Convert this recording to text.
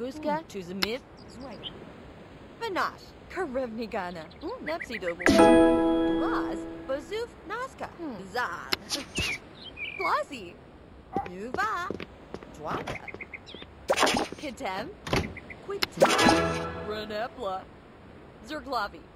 Kuska, Chuzamib, Zwega. Banash, Karevnigana, Nepsi Doble. Blaz, Bazoof, Nazca, Zaz. Blazi, Nuva, Dwaka. Kitem, Quitem, Renepla, Zerglavi.